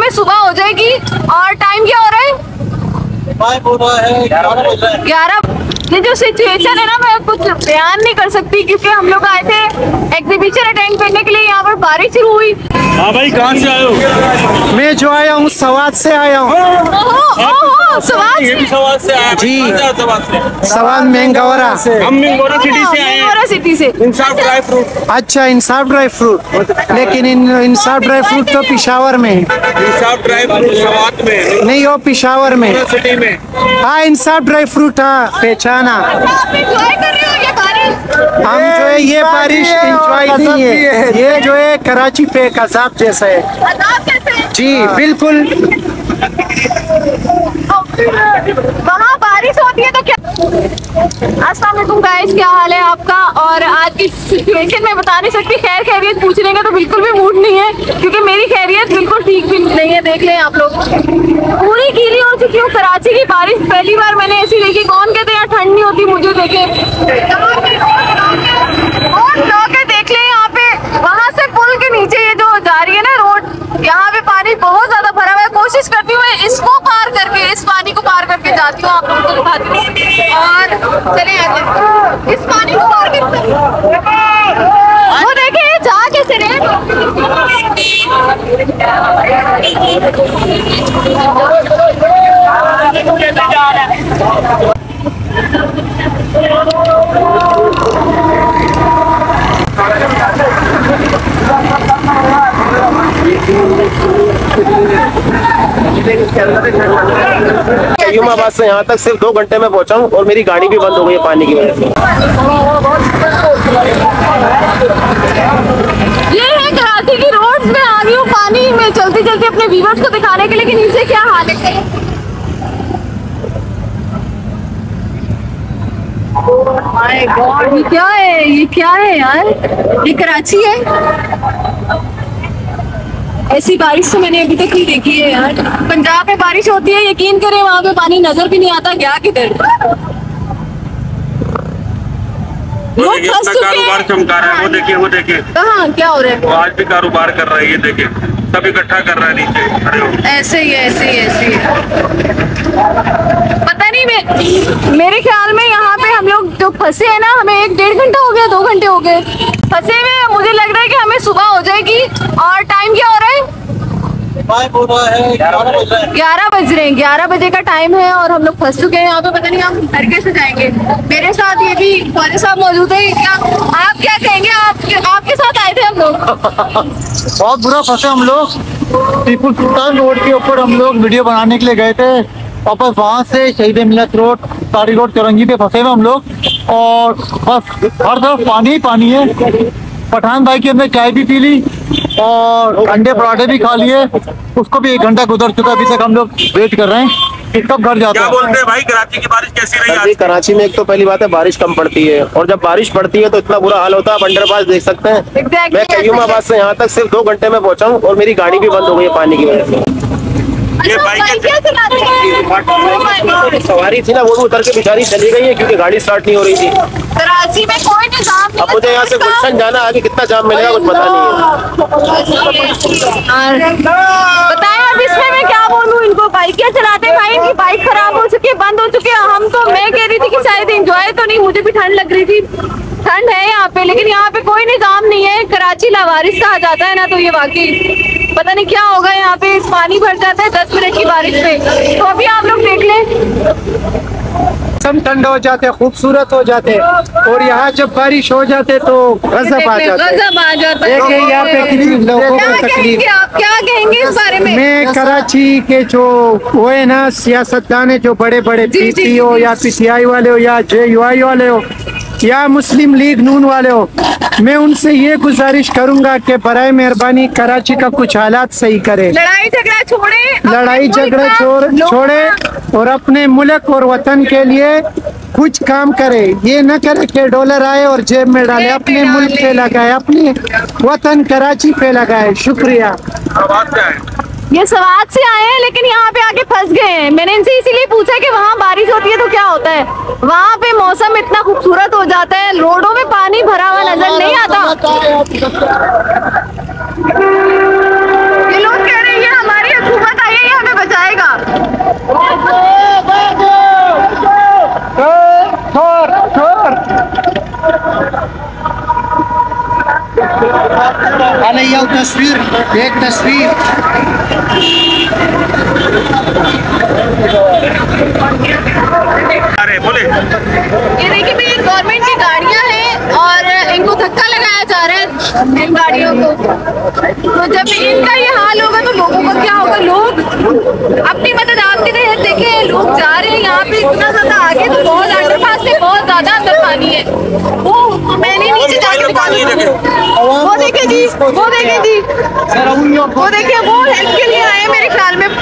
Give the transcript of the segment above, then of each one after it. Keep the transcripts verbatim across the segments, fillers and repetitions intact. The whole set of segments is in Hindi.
हमें सुबह हो जाएगी और टाइम क्या हो रहा है? ग्यारह। ये जो सिचुएशन है ना, मैं कुछ बयान नहीं कर सकती क्योंकि हम लोग आए थे एग्जीबिशन अटेंड करने के लिए। यहाँ पर बारिश शुरू हुई। हाँ भाई, कहाँ से आए हो? मैं जो आया हूँ सवाद से आया हूँ। सवाद से? सवाद से आया जी, सवाद से। सवाद मैंगोरा से। हम मैंगोरा सिटी से आए हैं। सिटी से। Insaf dry fruit. अच्छा, इंसाफ ड्राई फ्रूट, लेकिन इन इंसाफ ड्राई फ्रूट तो पिशावर में है। इंसाफ ड्राई फ्रूट सवाद में नहीं, हो पिशावर में सिटी में। हाँ, इंसाफ ड्राई फ्रूट, हाँ पहचाना। हम जो है ये बारिश एंजॉय नहीं है, ये जो है कराची पे एक अजाब जैसा है। जी बिल्कुल। वहाँ बारिश होती है तो क्या? अस्सलाम वालेकुम गाइस, क्या हाल है आपका? और आज की सिचुएशन में बता नहीं सकती। खैर खैरियत पूछने का तो बिल्कुल भी मूड नहीं है क्योंकि मेरी खैरियत बिल्कुल ठीक भी नहीं है। देख लें आप लोग, पूरी गीली हो चुकी हूँ। कराची की बारिश पहली बार मैंने ऐसी देखी। कौन कहते हैं ठंड नहीं होती? मुझे देखे और लोग देख ले यहाँ पे, वहाँ से पुल के नीचे ये जो जा रही है ना रोड, यहाँ पे पानी बहुत ज्यादा भरा हुआ है। कोशिश करती हूँ मैं इसको पार करके, इस पानी को पार करके जाती हूँ, आप लोगों को दिखाती हूँ। और चले आते इस पानी को पार करके। वो देखे जा कैसे रहे। कयूमाबाद से यहाँ तक सिर्फ दो घंटे में पहुँचा हूँ और मेरी गाड़ी भी बंद हो गई है पानी की वजह से। ये है कराची की रोड्स में आ गई हूँ पानी में चलती चलती अपने व्यूअर्स को दिखाने के लिए कि नीचे क्या हाल है। माय गॉड, ये क्या है? ये क्या है यार? ये कराची है? ऐसी बारिश तो मैंने अभी तक नहीं देखी है यार। पंजाब में बारिश होती है, यकीन करें वहाँ पे पानी नजर भी नहीं आता। गया किधर? लोग फंस चुके कारोबार चमका रहा है। वो देखिए, वो देखिए कहाँ क्या हो रहा है? वो आज भी कारोबार कर रहा है। ये देखिए, सब इकट्ठा कर रहा है नीचे खड़े हो। ऐसे ही ऐसे ही ऐसे ही पता नहीं। मैं मेरे ख्याल में यहाँ पे हम लोग जो फंसे हैं ना, हमें एक डेढ़ घंटा हो गया, दो घंटे हो गए फंसे हुए। मुझे लग रहा है कि हमें सुबह हो जाएगी और टाइम क्या हो रहा है? ग्यारह बज रहे हैं। ग्यारह बजे का टाइम है और हम लोग फंस चुके हैं यहाँ पे। पता नहीं हम घर कैसे जाएंगे। मेरे साथ ये भी खालिद साहब मौजूद है। क्या आप क्या कहेंगे? आप आपके साथ आए थे हम लोग। बहुत बुरा फंसे हम लोग। टीपू सुल्तान रोड के ऊपर हम लोग वीडियो बनाने के लिए गए थे, वापस वहाँ से शहीद मिलत रोड, तारी रोड, चौरंगी पे फंसे हुए हम लोग। और बस हर तरफ पानी ही पानी है। पठान भाई की हमने चाय भी पी ली और अंडे पराठे भी खा लिए। उसको भी एक घंटा गुजर चुका, अभी तक हम लोग वेट कर रहे हैं कि कब घर जाते क्या हैं। बोलते हैं भाई, कराची की बारिश कैसी रही आज? कराची में एक तो पहली बात है बारिश कम पड़ती है और जब बारिश पड़ती है तो इतना बुरा हाल होता है। आप अंडरपास देख सकते हैं। exactly, मैं कयूमाबाद से यहाँ तक सिर्फ दो घंटे में पहुँचा हूँ और मेरी गाड़ी भी बंद हो गई है पानी की वजह से। ये बाइक क्या चलाते हैं? सवारी थी ना, वो भी उतर के बेचारी चली गई है क्योंकि गाड़ी स्टार्ट नहीं हो रही थी। कराची में कोई निजाम नहीं। अब मुझे यहाँ से गुलशन जाना, आगे कितना जाम मिलेगा कुछ पता नहीं है। बताएं अब इसमें मैं क्या बोलूँ इनको। बाइक क्या चलाते हैं भाई? इनकी बाइक खराब हो चुकी है, बंद हो चुकी है। हम तो, मैं कह रही थी कि शायद एंजॉय तो नहीं, मुझे भी ठंड लग रही थी। ठंड है यहाँ पे, लेकिन यहाँ पे कोई निजाम नहीं है। कराची लावारिस कहा जाता है ना, तो ये वाकई पता नहीं क्या होगा। यहाँ पे पानी भर जाता है दस मिनट की बारिश में। तो अभी आप लोग देख लें, मौसम ठंड हो जाते, खूबसूरत हो जाते और यहाँ जब बारिश हो जाते तो गजब आ जाता है। गजब आ जाता है। देखिए यहाँ पे कितनी लोगों को तकलीफ। आप क्या कहेंगे इस बारे में? मैं कराची के जो वो है ना सियासतदान है, जो बड़े बड़े पीपी हो या पीटीआई वाले हो या जे यू आई वाले हो या मुस्लिम लीग नून वाले हो, मैं उनसे ये गुजारिश करूंगा कि बराए मेहरबानी कराची का कुछ हालात सही करे। लड़ाई झगड़ा छोड़े, लड़ाई झगड़ा छोड़ छोड़े और अपने मुल्क और वतन के लिए कुछ काम करे। ये न करे कि डॉलर आए और जेब में डाले, अपने मुल्क पे लगाए, अपने वतन कराची पे लगाए। शुक्रिया। आवाज क्या है? ये सवाद से आए हैं लेकिन यहाँ पे आके फंस गए हैं। मैंने इनसे इसीलिए पूछा कि वहाँ बारिश होती है तो क्या होता है। वहाँ पे मौसम इतना खूबसूरत हो जाता है, रोडों में पानी भरा हुआ नजर नहीं आता। ये लोग कह रहे हैं ये हमारी हुकूमत लिया तस्वीर, एक तस्वीर। अरे बोले ये देखिए मेरी गवर्नमेंट की गाड़ियां हैं और इनको धक्का लगाया जा रहा है इन गाड़ियों को। तो जब इनका ये हाल होगा तो लोगों का क्या होगा? लोग अपनी मदद आपके तहत देखे, लोग जा रहे हैं यहाँ पे इतना ज्यादा आगे, तो बहुत अंडरपास में बहुत ज्यादा अंदर पानी है। वो मैंने नीचे जाके वो देखे जी, वो देखे जी, वो देखे वो हेल्प के लिए आए मेरे ख्याल में।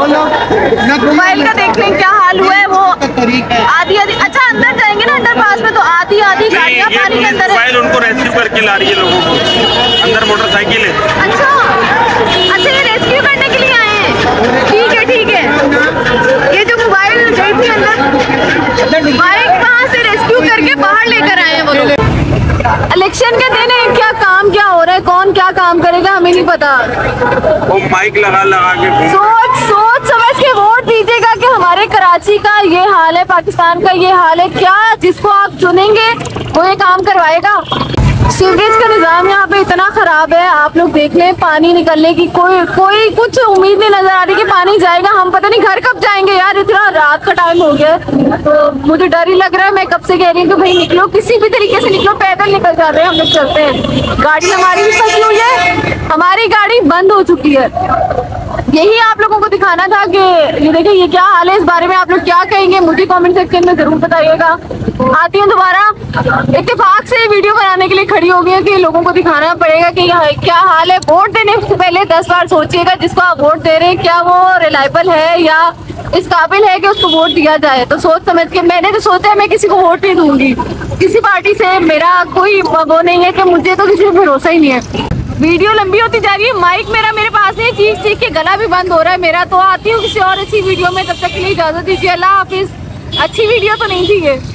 मोबाइल का देख लें क्या हाल हुआ है। वो आधी आधी अच्छा अंदर जाएंगे ना अंडर पास में तो आधी आधी गाड़ियाँ पानी के अंदर है। उनको रेस्क्यू करके ला रही है लोगों को, अंदर मोटरसाइकिल है। अच्छा अच्छा ये रेस्क्यू करने के लिए आए हैं। ठीक है ठीक है। ये जो मोबाइल गई थी अंदर, बाइक कहाँ से रेस्क्यू करके बाहर लेकर आए हैं वो लोग। इलेक्शन के दिन है, क्या काम क्या हो रहा है, कौन क्या काम करेगा हमें नहीं पता। वो माइक लगा लगा के सोच सोच समझ के वोट दीजिएगा कि हमारे कराची का ये हाल है, पाकिस्तान का ये हाल है। क्या जिसको आप चुनेंगे वो ये काम करवाएगा? सीवरेज का निजाम यहाँ पे इतना खराब है, आप लोग देख लें। पानी निकलने की कोई कोई कुछ उम्मीद नहीं नजर आ रही कि पानी जाएगा। हम पता नहीं घर कब जाएंगे यार, इतना रात का टाइम हो गया तो मुझे डर ही लग रहा है। मैं कब से कह रही हूँ कि भाई निकलो, किसी भी तरीके से निकलो, पैदल निकल जाते हैं हम लोग, चलते हैं। गाड़ी हमारी भी फंसी हुई है, हमारी गाड़ी बंद हो चुकी है। यही आप लोगों को दिखाना था कि ये देखिए ये क्या हाल है। इस बारे में आप लोग क्या कहेंगे मुझे कमेंट सेक्शन में जरूर बताइएगा। आती हूँ दोबारा, इत्तेफाक से वीडियो बनाने के लिए खड़ी हो गई है कि लोगों को दिखाना पड़ेगा कि यहाँ क्या हाल है। वोट देने से पहले दस बार सोचिएगा जिसको आप वोट दे रहे हैं क्या वो रिलायबल है या इस काबिल है कि उसको वोट दिया जाए। तो सोच समझ के, मैंने तो सोचा है मैं किसी को वोट नहीं दूंगी, किसी पार्टी से मेरा कोई वो नहीं है कि मुझे तो किसी पे भरोसा ही नहीं है। वीडियो लंबी होती जा रही है, माइक मेरा मेरे पास नहीं, चीख चीख के गला भी बंद हो रहा है मेरा। तो आती हूँ किसी और अच्छी वीडियो में, तब तक के लिए इजाजत दीजिए। अल्लाह हाफिज। अच्छी वीडियो तो नहीं थी ये।